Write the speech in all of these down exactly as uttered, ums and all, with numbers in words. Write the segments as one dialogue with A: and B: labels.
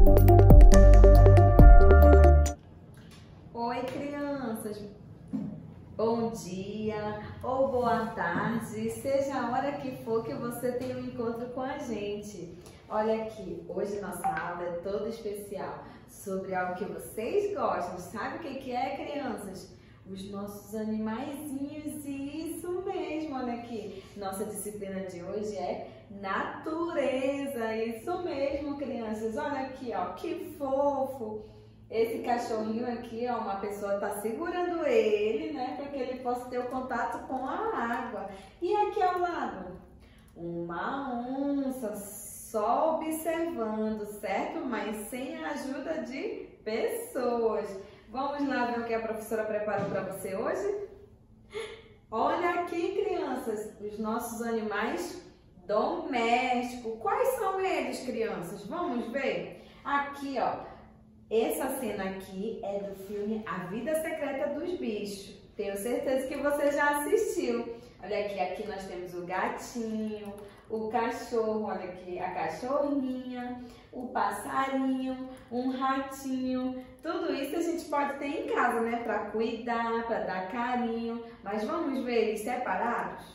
A: Oi, crianças! Bom dia ou boa tarde, seja a hora que for que você tenha um encontro com a gente. Olha aqui, hoje nossa aula é toda especial sobre algo que vocês gostam. Sabe o que que é, crianças? Os nossos animaizinhos, e isso mesmo, olha aqui. Nossa disciplina de hoje é natureza, isso mesmo, crianças. Olha aqui, ó, que fofo. Esse cachorrinho aqui, ó, uma pessoa tá segurando ele, né, para que ele possa ter o contato com a água. E aqui ao lado, uma onça, só observando, certo? Mas sem a ajuda de pessoas. Vamos lá ver o que a professora preparou para você hoje? Olha aqui, crianças, os nossos animais domésticos. Quais são eles, crianças? Vamos ver? Aqui, ó, essa cena aqui é do filme A Vida Secreta dos Bichos. Tenho certeza que você já assistiu. Olha aqui, aqui nós temos o gatinho, o cachorro, olha aqui, a cachorrinha, o passarinho, um ratinho. Tudo isso a gente pode ter em casa, né? Para cuidar, para dar carinho. Mas vamos ver eles separados?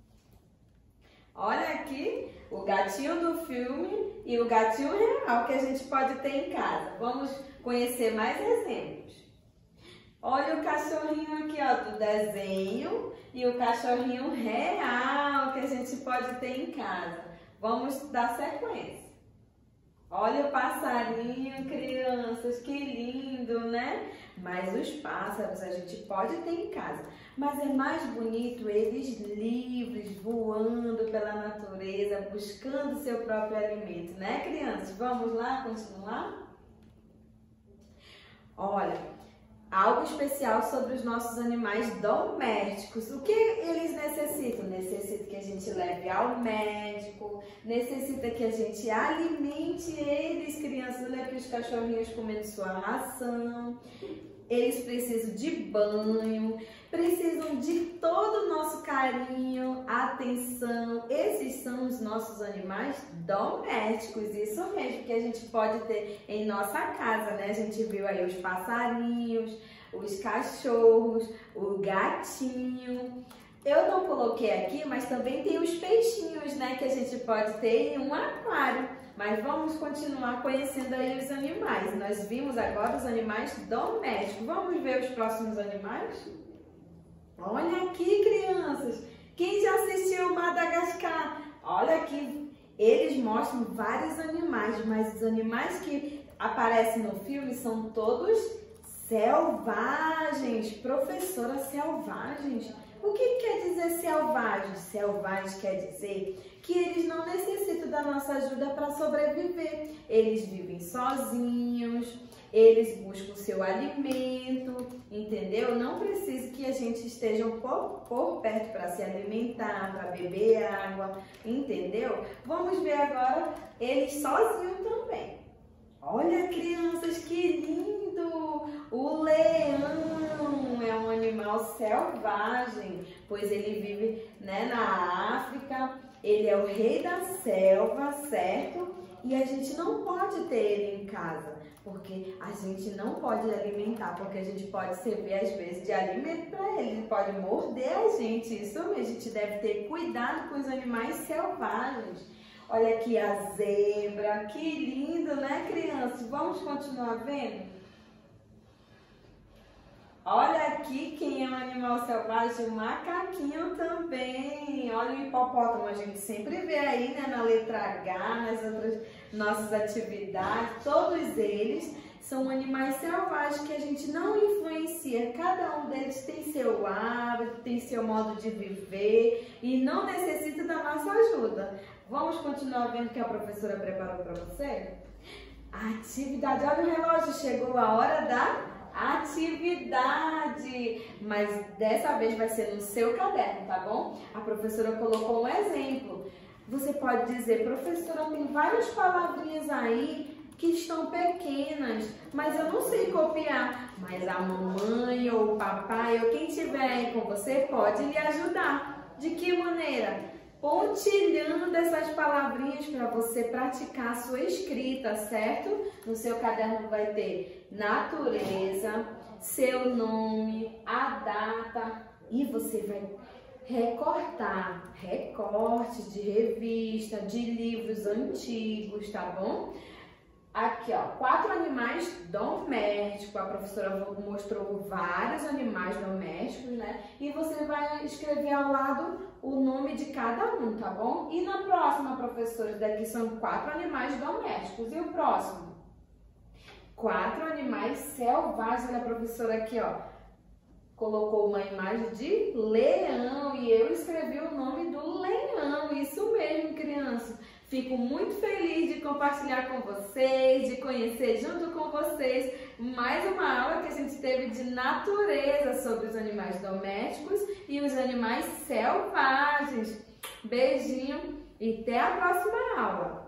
A: Olha aqui o gatinho do filme e o gatinho real que a gente pode ter em casa. Vamos conhecer mais exemplos. Olha o cachorrinho aqui, ó, do desenho e o cachorrinho real que a gente pode ter em casa. Vamos dar sequência. Olha o passarinho, crianças, que lindo, né? Mas os pássaros a gente pode ter em casa. Mas é mais bonito eles livres, voando pela natureza, buscando seu próprio alimento, né, crianças? Vamos lá continuar? Olha, algo especial sobre os nossos animais domésticos. O que eles necessitam? Necessita que a gente leve ao médico, necessita que a gente alimente eles, crianças. Olha aqui os cachorrinhos comendo sua ração. Eles precisam de banho, precisam de todo o nosso carinho, atenção. Esses são os nossos animais domésticos, isso mesmo, que a gente pode ter em nossa casa, né? A gente viu aí os passarinhos, os cachorros, o gatinho. Eu não coloquei aqui, mas também tem os peixinhos, né? Que a gente pode ter em um aquário. Mas vamos continuar conhecendo aí os animais. Nós vimos agora os animais domésticos. Vamos ver os próximos animais? Olha aqui, crianças. Quem já assistiu Madagascar? Olha aqui. Eles mostram vários animais, mas os animais que aparecem no filme são todos selvagens. Professora, selvagens. O que quer dizer selvagem? Selvagem quer dizer que eles não necessitam da nossa ajuda para sobreviver. Eles vivem sozinhos, eles buscam o seu alimento, entendeu? Não precisa que a gente esteja por, por perto para se alimentar, para beber água, entendeu? Vamos ver agora eles sozinhos também. Olha, crianças, que lindo! O leão é um animal selvagem, pois ele vive, né, na África. Ele é o rei da selva, certo? E a gente não pode ter ele em casa, porque a gente não pode alimentar, porque a gente pode servir às vezes de alimento para ele. Ele pode morder a gente, isso mesmo. A gente deve ter cuidado com os animais selvagens. Olha aqui a zebra, que lindo, né, crianças? Vamos continuar vendo? Olha aqui quem é um animal selvagem, o macaquinho também. Olha o hipopótamo, a gente sempre vê aí, né, na letra H, nas outras nossas atividades. Todos eles são animais selvagens que a gente não influencia. Cada um deles tem seu hábito, tem seu modo de viver e não necessita da nossa ajuda. Vamos continuar vendo o que a professora preparou para você? A atividade, olha o relógio, chegou a hora da atividade, mas dessa vez vai ser no seu caderno, tá bom? A professora colocou um exemplo. Você pode dizer, professora, tem várias palavrinhas aí que estão pequenas, mas eu não sei copiar. Mas a mamãe ou o papai ou quem estiver aí com você pode lhe ajudar. De que maneira? pontilhando essas palavrinhas para você praticar a sua escrita, certo? No seu caderno vai ter natureza, seu nome, a data e você vai recortar, recorte de revista, de livros antigos, tá bom? Aqui, ó, quatro animais domésticos. A professora mostrou vários animais domésticos, né? E você vai escrever ao lado o nome de cada um, tá bom? E na próxima, professora, daqui são quatro animais domésticos. E o próximo? Quatro animais selvagens. Olha a professora aqui, ó. Colocou uma imagem de leão e eu escrevi o nome do leão. Isso mesmo, criança. Fico muito feliz de compartilhar com vocês, de conhecer junto com vocês mais uma aula que a gente teve de natureza sobre os animais domésticos e os animais selvagens. Beijinho e até a próxima aula!